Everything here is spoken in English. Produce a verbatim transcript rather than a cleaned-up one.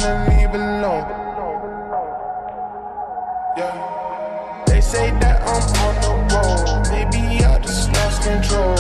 wanna leave alone. Yeah. They say that I'm on the road, maybe I just lost control.